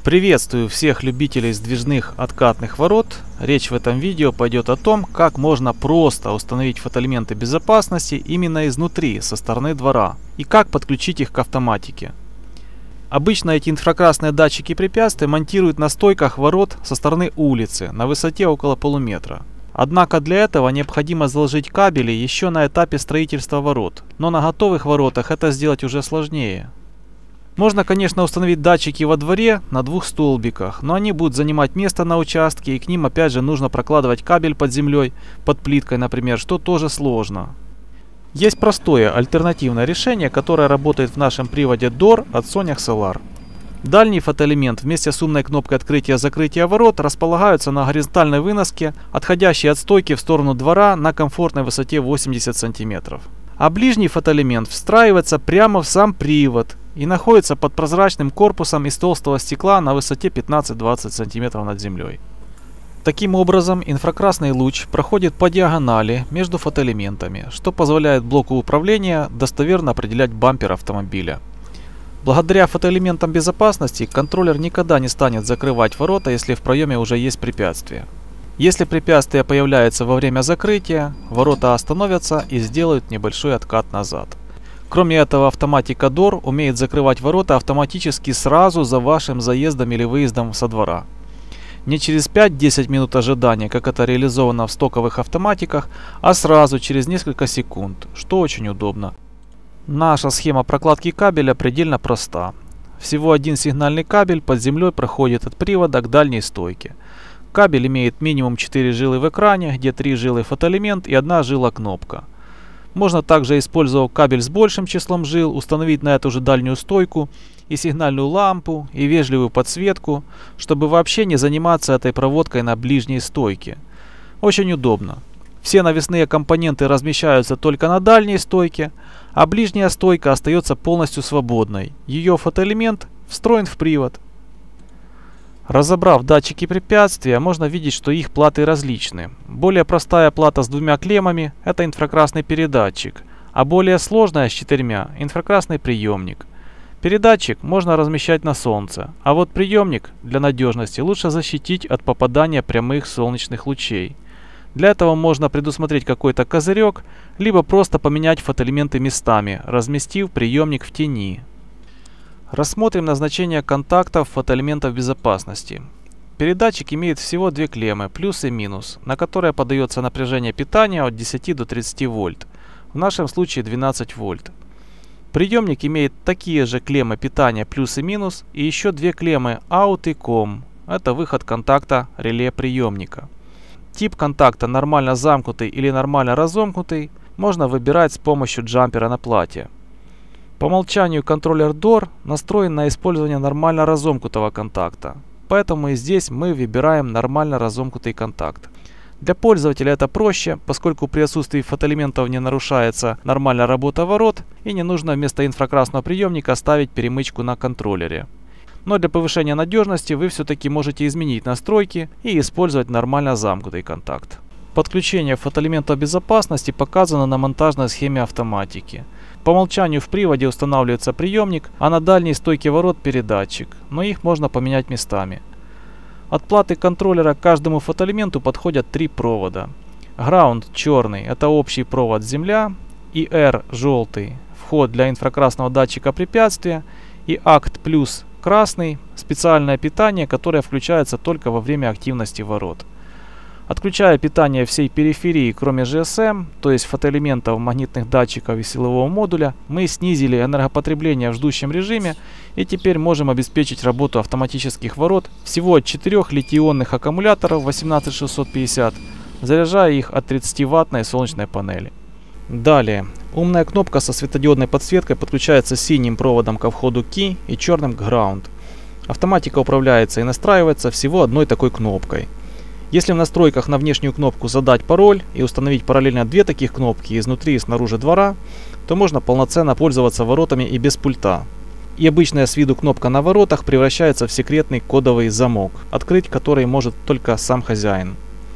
Приветствую всех любителей сдвижных откатных ворот. Речь в этом видео пойдет о том, как можно просто установить фотоэлементы безопасности именно изнутри, со стороны двора, и как подключить их к автоматике. Обычно эти инфракрасные датчики препятствий монтируют на стойках ворот со стороны улицы на высоте около полуметра. Однако для этого необходимо заложить кабели еще на этапе строительства ворот, но на готовых воротах это сделать уже сложнее. Можно, конечно, установить датчики во дворе на двух столбиках, но они будут занимать место на участке, и к ним опять же нужно прокладывать кабель под землей, под плиткой, например, что тоже сложно. Есть простое альтернативное решение, которое работает в нашем приводе DOOR от Sonic Solar. Дальний фотоэлемент вместе с умной кнопкой открытия-закрытия ворот располагаются на горизонтальной выноске, отходящей от стойки в сторону двора на комфортной высоте 80 см. А ближний фотоэлемент встраивается прямо в сам привод и находится под прозрачным корпусом из толстого стекла на высоте 15-20 см над землей. Таким образом, инфракрасный луч проходит по диагонали между фотоэлементами, что позволяет блоку управления достоверно определять бампер автомобиля. Благодаря фотоэлементам безопасности контроллер никогда не станет закрывать ворота, если в проеме уже есть препятствие. Если препятствие появляется во время закрытия, ворота остановятся и сделают небольшой откат назад. Кроме этого, автоматика DOOR умеет закрывать ворота автоматически сразу за вашим заездом или выездом со двора. Не через 5-10 минут ожидания, как это реализовано в стоковых автоматиках, а сразу через несколько секунд, что очень удобно. Наша схема прокладки кабеля предельно проста. Всего один сигнальный кабель под землей проходит от привода к дальней стойке. Кабель имеет минимум 4 жилы в экране, где 3 жилы фотоэлемент и 1 жила кнопка. Можно также, использовав кабель с большим числом жил, установить на эту же дальнюю стойку и сигнальную лампу, и вежливую подсветку, чтобы вообще не заниматься этой проводкой на ближней стойке. Очень удобно. Все навесные компоненты размещаются только на дальней стойке, а ближняя стойка остается полностью свободной. Ее фотоэлемент встроен в привод. Разобрав датчики препятствия, можно видеть, что их платы различны. Более простая плата с 2 клеммами – это инфракрасный передатчик, а более сложная с 4 – инфракрасный приемник. Передатчик можно размещать на солнце, а вот приемник для надежности лучше защитить от попадания прямых солнечных лучей. Для этого можно предусмотреть какой-то козырек, либо просто поменять фотоэлементы местами, разместив приемник в тени. Рассмотрим назначение контактов фотоэлементов безопасности. Передатчик имеет всего 2 клеммы, плюс и минус, на которые подается напряжение питания от 10 до 30 вольт, в нашем случае 12 вольт. Приемник имеет такие же клеммы питания плюс и минус, и еще 2 клеммы out и com, это выход контакта реле приемника. Тип контакта нормально замкнутый или нормально разомкнутый можно выбирать с помощью джампера на плате. По умолчанию контроллер DOOR настроен на использование нормально разомкнутого контакта, поэтому и здесь мы выбираем нормально разомкнутый контакт. Для пользователя это проще, поскольку при отсутствии фотоэлементов не нарушается нормальная работа ворот и не нужно вместо инфракрасного приемника ставить перемычку на контроллере. Но для повышения надежности вы все-таки можете изменить настройки и использовать нормально замкнутый контакт. Подключение фотоэлементов безопасности показано на монтажной схеме автоматики. По умолчанию в приводе устанавливается приемник, а на дальней стойке ворот передатчик, но их можно поменять местами. От платы контроллера к каждому фотоэлементу подходят 3 провода. Ground черный – это общий провод земля, и R желтый – вход для инфракрасного датчика препятствия, и ACT плюс красный – специальное питание, которое включается только во время активности ворот. Отключая питание всей периферии, кроме GSM, то есть фотоэлементов, магнитных датчиков и силового модуля, мы снизили энергопотребление в ждущем режиме и теперь можем обеспечить работу автоматических ворот всего от 4 литий-ионных аккумуляторов 18650, заряжая их от 30-ваттной солнечной панели. Далее, умная кнопка со светодиодной подсветкой подключается синим проводом ко входу Key и черным к Ground. Автоматика управляется и настраивается всего одной такой кнопкой. Если в настройках на внешнюю кнопку задать пароль и установить параллельно 2 таких кнопки изнутри и снаружи двора, то можно полноценно пользоваться воротами и без пульта. И обычная с виду кнопка на воротах превращается в секретный кодовый замок, открыть который может только сам хозяин.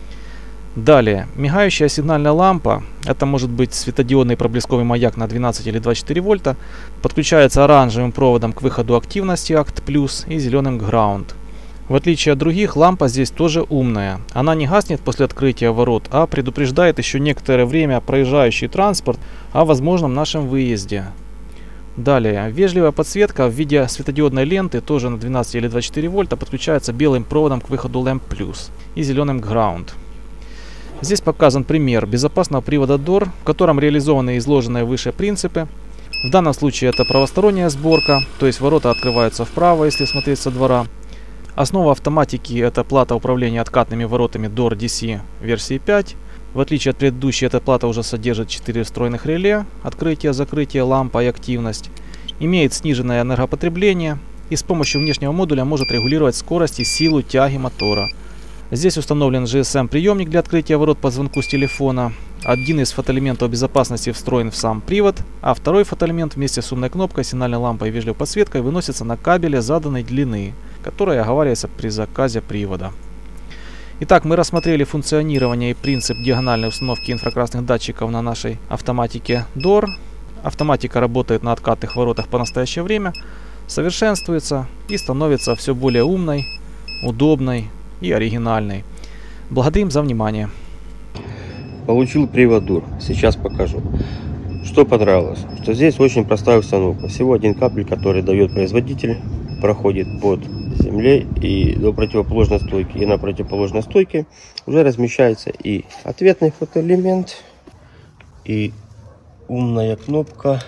Далее, мигающая сигнальная лампа, это может быть светодиодный проблесковый маяк на 12 или 24 вольта, подключается оранжевым проводом к выходу активности ACT+, и зеленым к Ground. В отличие от других, лампа здесь тоже умная. Она не гаснет после открытия ворот, а предупреждает еще некоторое время проезжающий транспорт о возможном нашем выезде. Далее, вежливая подсветка в виде светодиодной ленты, тоже на 12 или 24 вольта, подключается белым проводом к выходу Lamp Plus и зеленым к Ground. Здесь показан пример безопасного привода DOOR, в котором реализованы изложенные выше принципы. В данном случае это правосторонняя сборка, то есть ворота открываются вправо, если смотреть со двора. Основа автоматики — это плата управления откатными воротами DOOR DC версии 5. В отличие от предыдущей, эта плата уже содержит 4 встроенных реле: открытие, закрытие, лампа и активность. Имеет сниженное энергопотребление и с помощью внешнего модуля может регулировать скорость и силу тяги мотора. Здесь установлен GSM-приемник для открытия ворот по звонку с телефона. Один из фотоэлементов безопасности встроен в сам привод, а второй фотоэлемент вместе с умной кнопкой, сигнальной лампой и вежливой подсветкой выносится на кабеле заданной длины, которая оговаривается при заказе привода. Итак, мы рассмотрели функционирование и принцип диагональной установки инфракрасных датчиков на нашей автоматике DOOR. Автоматика работает на откатных воротах по настоящее время, совершенствуется и становится все более умной, удобной и оригинальной. Благодарим за внимание. Получил привод DOOR. Сейчас покажу. Что понравилось? Что здесь очень простая установка. Всего один кабель, который дает производитель, проходит под землей и до противоположной стойки. И на противоположной стойке уже размещается и ответный фотоэлемент, и умная кнопка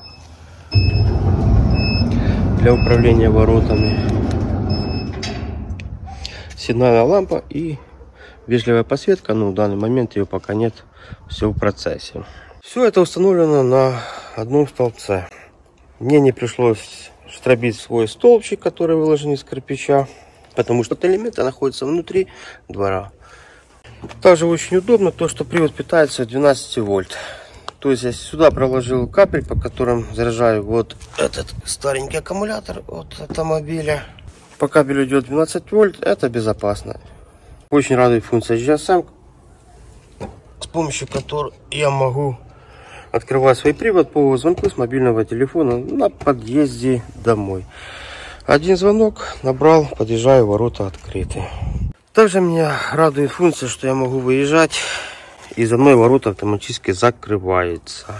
для управления воротами, сигнальная лампа и вежливая подсветка. Но в данный момент ее пока нет, все в процессе. Все это установлено на одном столбце. Мне не пришлось штробить свой столбчик, который выложен из кирпича, потому что элементы находятся внутри двора. Также очень удобно то, что привод питается 12 вольт. То есть я сюда проложил кабель, по которым заряжаю вот этот старенький аккумулятор от автомобиля. По кабелю идет 12 вольт, это безопасно. Очень радует функция GSM, с помощью которой я могу открывать свой привод по звонку с мобильного телефона на подъезде домой. Один звонок, набрал, подъезжаю, ворота открыты. Также меня радует функция, что я могу выезжать, и за мной ворота автоматически закрываются.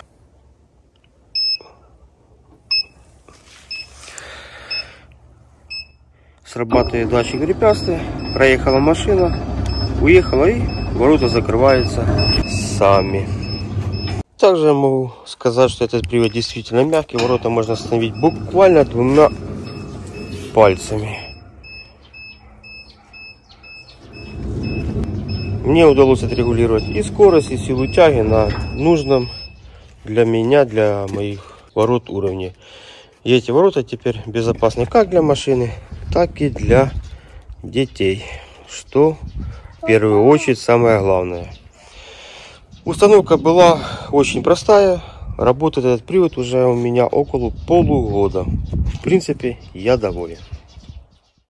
Срабатывает датчик препятствия, проехала машина, уехала, и ворота закрываются сами. Также я могу сказать, что этот привод действительно мягкий. Ворота можно остановить буквально 2 пальцами. Мне удалось отрегулировать и скорость, и силу тяги на нужном для меня, для моих ворот уровне. И эти ворота теперь безопасны как для машины, так и для детей. Что в первую очередь самое главное. Установка была очень простая. Работает этот привод уже у меня около полугода. В принципе, я доволен.